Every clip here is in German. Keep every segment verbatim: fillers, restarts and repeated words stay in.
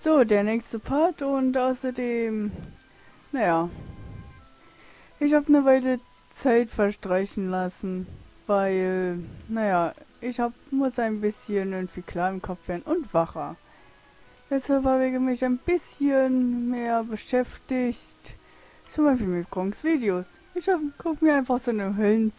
So, der nächste Part und außerdem, naja, ich habe eine Weile Zeit verstreichen lassen, weil, naja, ich hab, muss ein bisschen irgendwie klar im Kopf werden und wacher. Deshalb habe ich mich ein bisschen mehr beschäftigt, zum Beispiel mit Gronks Videos. Ich gucke mir einfach so eine Höllen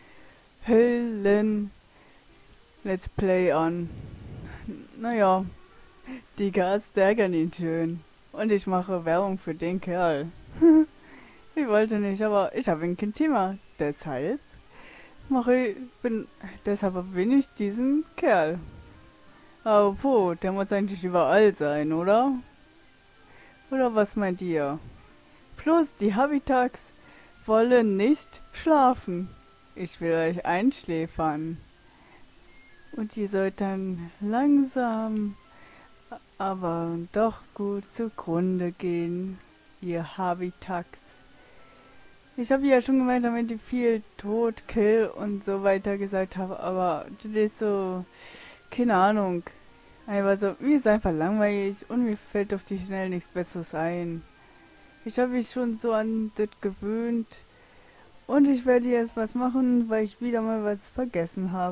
Höllen-Let's Play an. Naja, die Gas ärgern ihn schön. Und ich mache Werbung für den Kerl. Ich wollte nicht, aber ich habe kein Thema. Deshalb mache ich, bin, deshalb bin ich diesen Kerl. Aber wo, der muss eigentlich überall sein, oder? Oder was meint ihr? Plus die Habitags wollen nicht schlafen. Ich will euch einschläfern. Und ihr sollt dann langsam, aber doch gut zugrunde gehen, ihr Habitags. Ich habe ja schon gemeint, damit ich viel Tod, Kill und so weiter gesagt habe, aber das ist so, keine Ahnung. Einfach so, mir ist einfach langweilig und mir fällt auf die Schnelle nichts Besseres ein. Ich habe mich schon so an das gewöhnt und ich werde jetzt was machen, weil ich wieder mal was vergessen habe.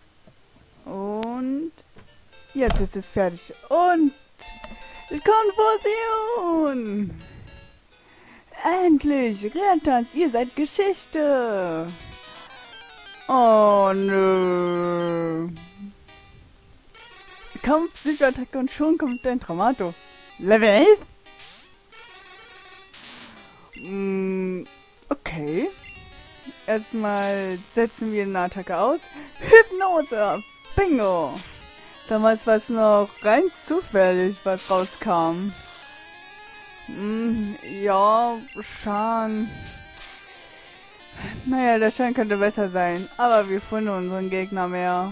Und jetzt ist es fertig. Und Konfusion! Endlich! Renntans, ihr seid Geschichte! Oh nö! Kampf, Superattacke und schon kommt ein Traumato. Level elf? Mm, okay. Erstmal setzen wir eine Attacke aus. Hypnose! Bingo! Damals war es noch rein zufällig, was rauskam. Hm, ja, Schaden. Naja, der Schaden könnte besser sein, aber wir finden unseren Gegner mehr.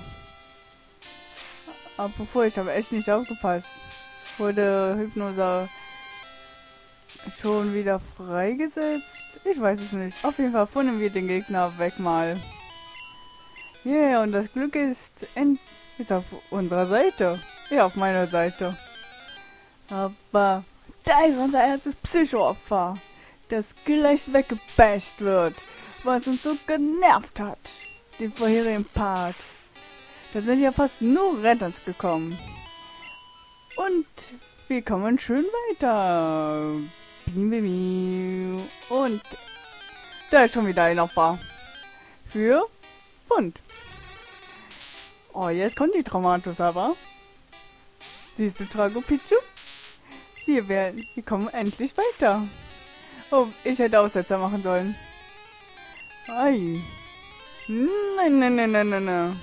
Apropos, ich habe echt nicht aufgepasst. Wurde Hypnose schon wieder freigesetzt? Ich weiß es nicht. Auf jeden Fall finden wir den Gegner weg mal. Yeah, und das Glück ist, in, ist auf unserer Seite. Ja, auf meiner Seite. Aber da ist unser erstes Psycho-Opfer, das gleich weggebasht wird, was uns so genervt hat. Den vorherigen Part. Da sind ja fast nur Retters gekommen. Und wir kommen schön weiter. Und da ist schon wieder ein Opfer. Für Pfund. Oh, jetzt kommt die Traumatus aber. Siehst du, Tragopichu? Wir werden, wir kommen endlich weiter. Oh, ich hätte Aussetzer machen sollen. Ei. Nein, nein, nein, nein, nein, nein.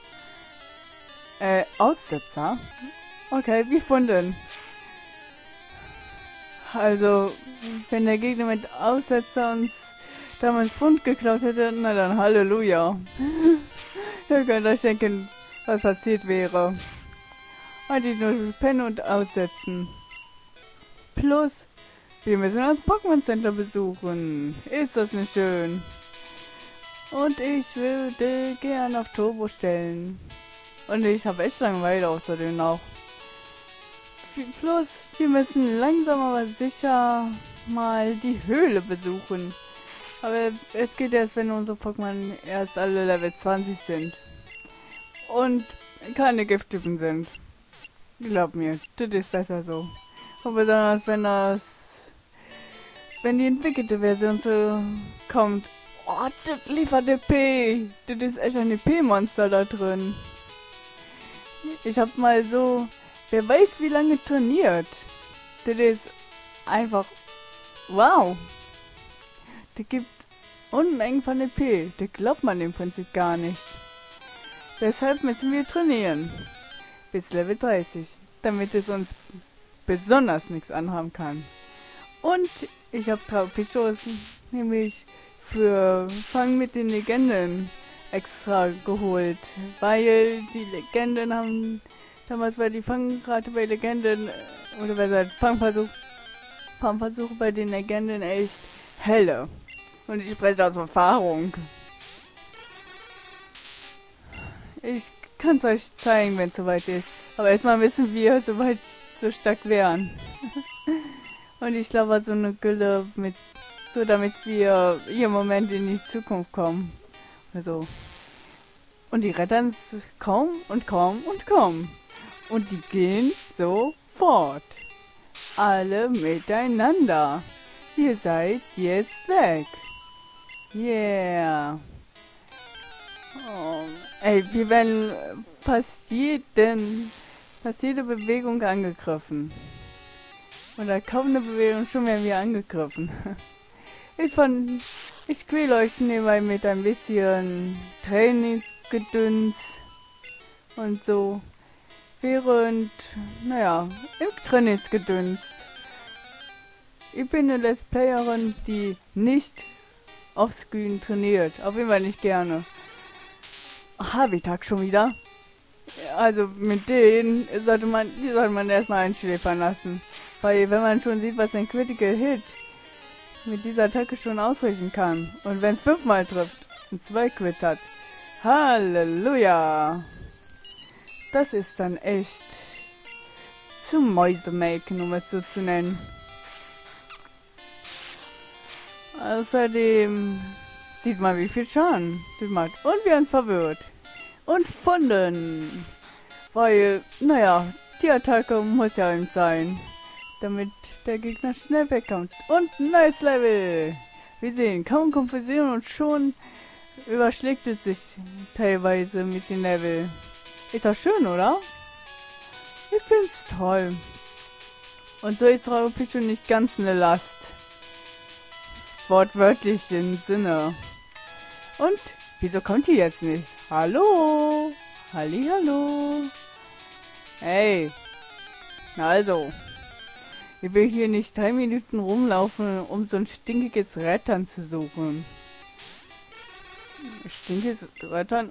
Äh, Aussetzer? Okay, wie gefunden. Also, wenn der Gegner mit Aussetzer uns damals Pfund geklaut hätte, na dann Halleluja. Ihr könnt euch denken, was passiert wäre. Und die nur pennen und aussetzen. Plus, wir müssen das Pokémon Center besuchen. Ist das nicht schön? Und ich würde gern auf Turbo stellen. Und ich habe echt Langeweile außerdem noch. Plus, wir müssen langsam aber sicher mal die Höhle besuchen. Aber es geht erst, wenn unsere Pokémon erst alle Level zwanzig sind. Und keine Gifttypen sind. Glaub mir, das ist besser so. Und besonders wenn das... Wenn die entwickelte Version so kommt. Oh, das liefert E P. Das ist echt ein E P-Monster da drin. Ich hab mal so... Wer weiß, wie lange trainiert. Das ist einfach... Wow. Der gibt Unmengen von E P. Das glaubt man im Prinzip gar nicht. Deshalb müssen wir trainieren. Bis Level dreißig. Damit es uns besonders nichts anhaben kann. Und ich habe Traupichos nämlich für Fang mit den Legenden extra geholt. Weil die Legenden haben... Damals war die Fangrate bei Legenden, oder besser, Fangversuch, Fangversuche bei den Legenden echt helle. Und ich spreche aus Erfahrung. Ich kann es euch zeigen, wenn es soweit ist. Aber erstmal müssen wir soweit so stark wären. Und ich glaube, so eine Gülle mit, so damit wir hier im Moment in die Zukunft kommen. Also. Und die rettern es kaum und kaum und kaum. Und die gehen sofort. Alle miteinander. Ihr seid jetzt weg. Yeah. Oh, ey, wir werden fast jeden, fast jede Bewegung angegriffen. Oder kaum eine Bewegung, schon werden wir angegriffen. Ich fand, ich quäle euch nebenbei mit ein bisschen Trainingsgedöns und so. Während, naja, im Trainingsgedöns. Ich bin eine Let's Playerin, die nicht offscreen trainiert. Auf jeden Fall nicht gerne. Habitat schon wieder. Also mit denen sollte man, die sollte man erstmal einschläfern lassen. Weil wenn man schon sieht, was ein Critical Hit mit dieser Attacke schon ausrichten kann. Und wenn es fünfmal trifft und zwei Quits hat. Halleluja! Das ist dann echt zum Mäusemelken, um es so zu nennen. Außerdem sieht man, wie viel Schaden das macht. Und wir haben es verwirrt. Und gefunden. Weil, naja, die Attacke muss ja eben sein. Damit der Gegner schnell wegkommt. Und nice Level. Wir sehen, kaum Konfusion und schon überschlägt es sich teilweise mit den Level. Ist doch schön, oder? Ich find's toll. Und so ist Drago Pichu nicht ganz eine Last. Wortwörtlich im Sinne. Und wieso kommt die jetzt nicht? Hallo? Hallihallo? Hey. Na also. Ich will hier nicht drei Minuten rumlaufen, um so ein stinkiges Rettern zu suchen. Stinkiges Rettern?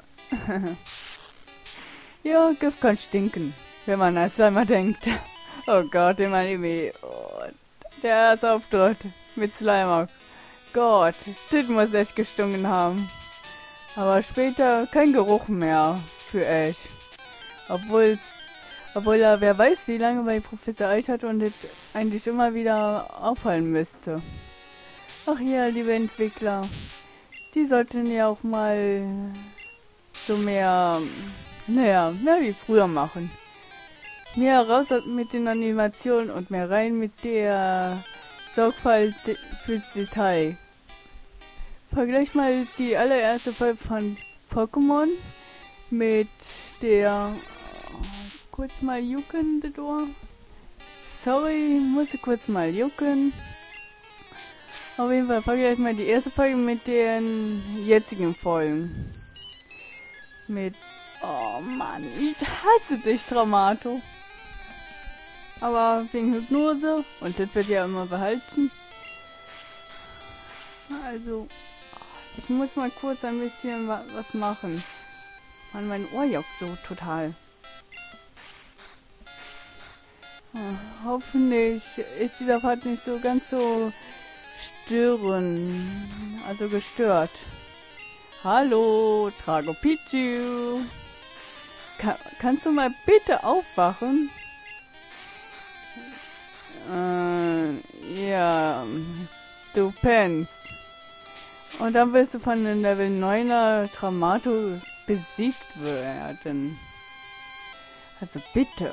Ja, Gift kann stinken, wenn man das einmal denkt. Oh Gott, immer irgendwie. Oh, der erste Auftritt mit Slimer. Gott, das muss echt gestunken haben. Aber später kein Geruch mehr für echt. Obwohl, obwohl er, wer weiß, wie lange bei Professor Eich hat und es eigentlich immer wieder auffallen müsste. Ach ja, liebe Entwickler, die sollten ja auch mal so mehr, naja, mehr wie früher machen. Mehr raus mit den Animationen und mehr rein mit der Sorgfalt fürs Detail. Vergleich mal die allererste Folge von Pokémon mit der... Oh, kurz mal jucken, das Ohr. Sorry, musste kurz mal jucken. Auf jeden Fall vergleich mal die erste Folge mit den jetzigen Folgen. Mit... Oh Mann, ich hasse dich, Traumato. Aber wegen Hypnose, und das wird ja immer behalten. Also... Ich muss mal kurz ein bisschen wa was machen. Mann, mein Ohr juckt so total. Hm, hoffentlich ist dieser Part nicht so ganz so stören. Also gestört. Hallo, Drago Pichu. Ka kannst du mal bitte aufwachen? Äh, ja, du pennst. Und dann willst du von den Level neuner Traumato besiegt werden. Also bitte.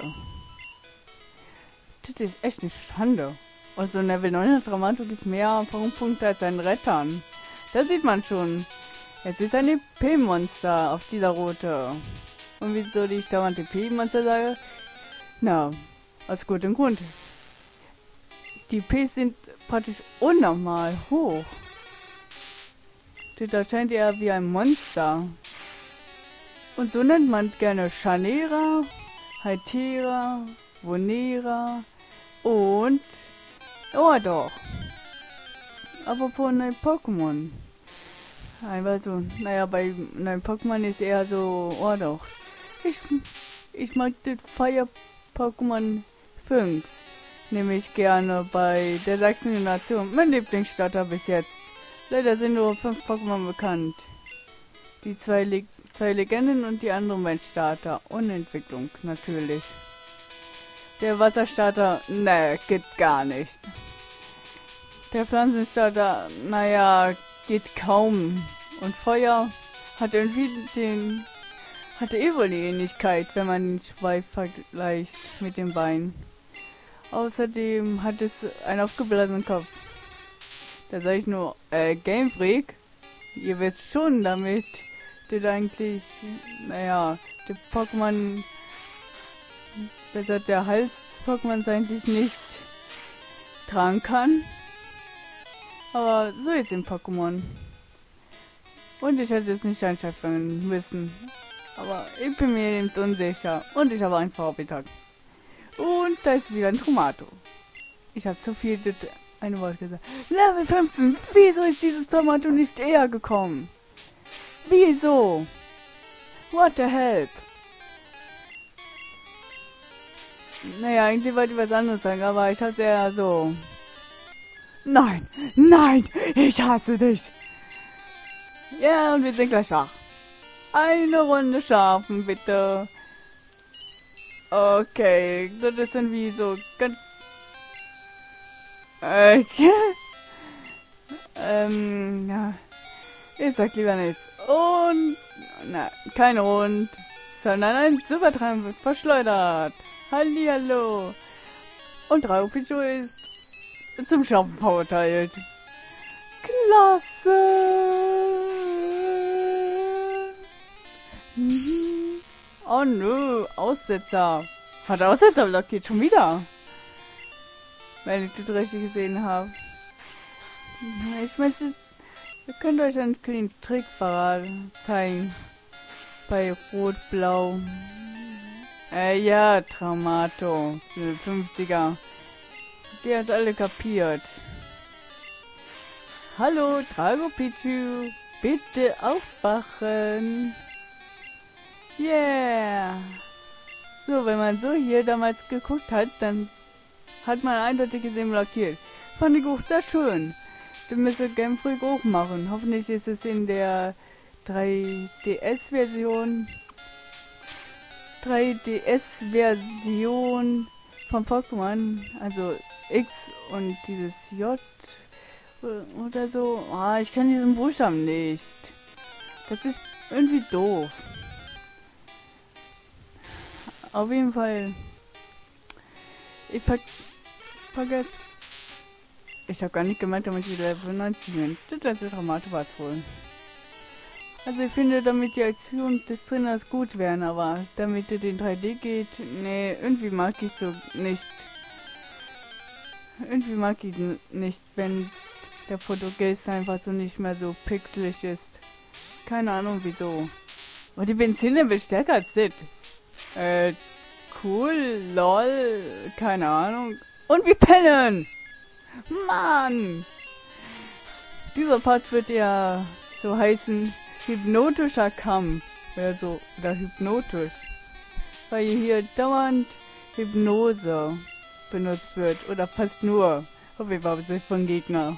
Das ist echt eine Schande. Und so ein Level neuner Traumato gibt mehr Erfahrungspunkte als ein Rettern. Da sieht man schon. Es ist ein E P-Monster auf dieser Route. Und wieso ich dauernd E P-Monster sage? Na, aus gutem Grund. Die E Ps sind praktisch unnormal hoch. Das erscheint eher wie ein Monster. Und so nennt man gerne Chanera, Hytera, Vonera und... Oh doch. Apropos neuen Pokémon. Einfach so, naja, bei neuen Pokémon ist eher so... Oh doch. Ich, ich mag das Fire-Pokémon fünf. Nämlich gerne bei der sechsten Nation. Mein Lieblingsstarter bis jetzt. Leider sind nur fünf Pokémon bekannt. Die zwei, Le zwei Legenden und die anderen beiden Starter. Und Entwicklung, natürlich. Der Wasserstarter, ne, geht gar nicht. Der Pflanzenstarter, naja, geht kaum. Und Feuer hat irgendwie den, hatte eh wohl die Ähnlichkeit, wenn man den Schweif vergleicht mit dem Bein. Außerdem hat es einen aufgeblasenen Kopf. Da sage ich nur, äh, Game Freak, ihr wisst schon damit, das eigentlich, naja, der Pokémon, besser der Hals-Pokémon eigentlich nicht tragen kann. Aber so ist im Pokémon. Und ich hätte es nicht einschätzen müssen. Aber ich bin mir eben unsicher. Und ich habe einfach Mittag. Und da ist wieder ein Tomato. Ich habe zu viel das eine Wort gesagt. Level fünfzehn. Wieso ist dieses Tomato nicht eher gekommen? Wieso? What the hell? Naja, eigentlich wollte ich was anderes sagen, aber ich hatte ja so. Nein, nein, ich hasse dich. Ja, und wir sind gleich wach. Eine Runde schaffen, bitte. Okay, das ist irgendwie so ganz... Okay. ähm, ja. Ich sag lieber nichts. Und... Na, kein Hund, sondern ein Supertramp wird verschleudert. Hallihallo. Und Draupichu ist zum Schaffen verurteilt. Klasse. Mhm. Oh nö, Aussetzer. Hat Aussetzer blockiert schon wieder. Wenn ich das richtig gesehen habe. Ich möchte, ihr könnt euch einen kleinen Trick zeigen. Bei Rot-Blau. Äh, ja, Traumato. fünfziger. Die hat alle kapiert. Hallo, Dragopichu. Bitte aufwachen. Yeah. So, wenn man so hier damals geguckt hat, dann hat man eindeutig gesehen blockiert. Fand ich auch sehr schön. Du müsstest Game Freak auch machen. Hoffentlich ist es in der drei D S-Version. drei D S-Version von Pokémon. Also X und dieses J oder so. Ah, ich kann diesen Buchstaben nicht. Das ist irgendwie doof. Auf jeden Fall. Ich ver vergesse. Ich habe gar nicht gemeint, damit ich Level neunzig bin. Das ist Dramato was wohl. Also ich finde, damit die Aktion des Trainers gut wären, aber damit er den drei D geht, nee, irgendwie mag ich so nicht. Irgendwie mag ich nicht, wenn der Portugies einfach so nicht mehr so pixelig ist. Keine Ahnung wieso. Aber die Benzin wird stärker als das. Äh, cool, lol, keine Ahnung. Und wir pennen! Mann! Dieser Part wird ja so heißen, hypnotischer Kampf. Oder so, oder hypnotisch. Weil hier dauernd Hypnose benutzt wird. Oder fast nur. Auf jeden Fall von Gegner.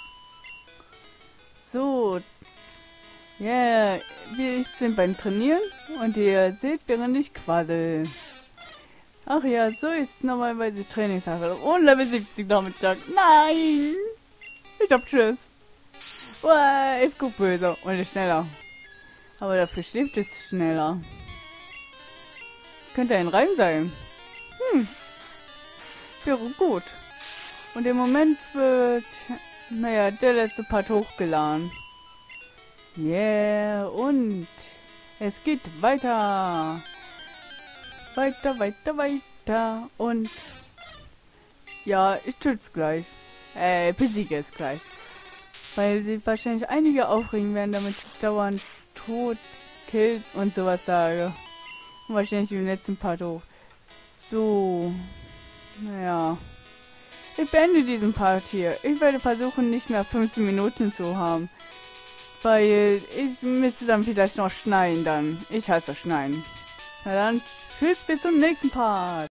So. Ja, yeah, wir sind beim Trainieren und ihr seht, während ich quaddel. Ach ja, so ist normalerweise Trainingssache. Und Level siebzig Nachmittag. Nein! Ich hab Tschüss. Uah, ist gut böse und ist schneller. Aber dafür schläft es schneller. Könnte ein Reim sein. Hm. Wäre gut. Und im Moment wird, naja, der letzte Part hochgeladen. Yeah, und es geht weiter. Weiter, weiter, weiter. Und ja, ich töt's gleich. Äh, besiege es gleich. Weil sie wahrscheinlich einige aufregen werden, damit ich dauernd tot, killt und sowas sage. Und wahrscheinlich im letzten Part hoch. So. Naja. Ich beende diesen Part hier. Ich werde versuchen, nicht mehr fünfzehn Minuten zu haben. Weil ich müsste dann vielleicht noch schneiden dann. Ich hasse Schneiden. Na dann, tschüss, bis zum nächsten Part.